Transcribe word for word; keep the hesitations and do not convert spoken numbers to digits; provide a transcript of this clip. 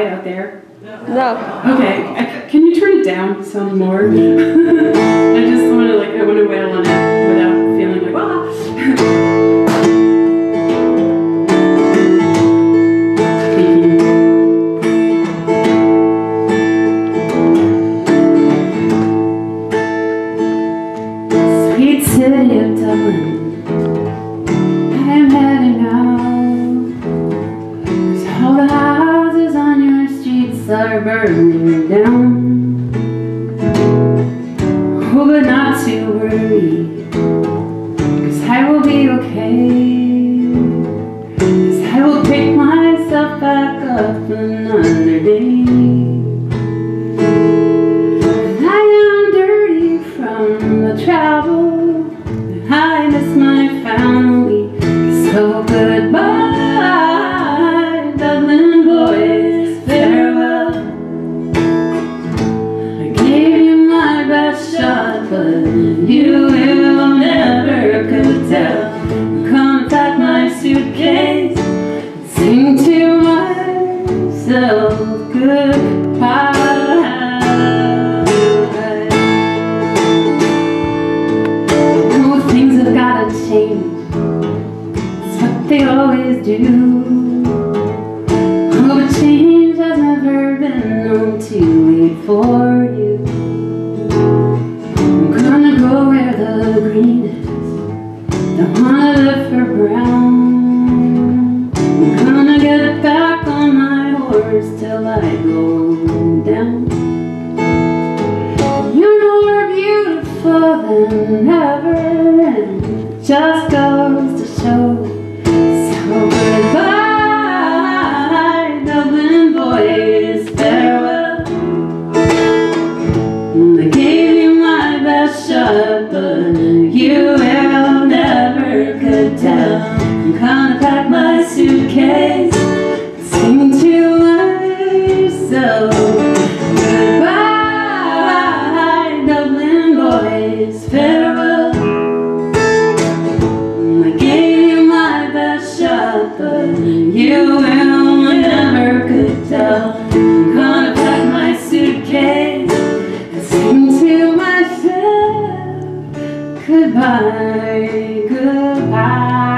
quiet out there? No. Okay, I, can you turn it down some more? I just want to like, I want to wail on it without feeling like, ah. Thank you. Sweet city of Dublin, I'm heading out. 'Cause all the houses on your streets are burning down. Oh, but not to worry, 'cause I will be okay. 'Cause I will pick myself back up another day. And I am dirty from the travel, and I miss my family. So goodbye, Dublin boys, farewell. I gave you my best shot, but you will never could tell. Come pack my suitcase, sing to myself goodbye. Oh, things have gotta change, it's what they always do. Oh, but change has never been known to wait for you. I'm gonna go where the green is, don't wanna live for brown. I'm gonna get back on my horse till I go down. You know we're beautiful than ever, and it just goes to show. So goodbye, Dublin boys, farewell. I gave you my best shot, but you will never could tell. I'm gonna pack my suitcase, sing to myself goodbye, Dublin boys, farewell. I gave you my best shot, but you will never could tell. I'm gonna pack my suitcase, sing to myself goodbye, goodbye.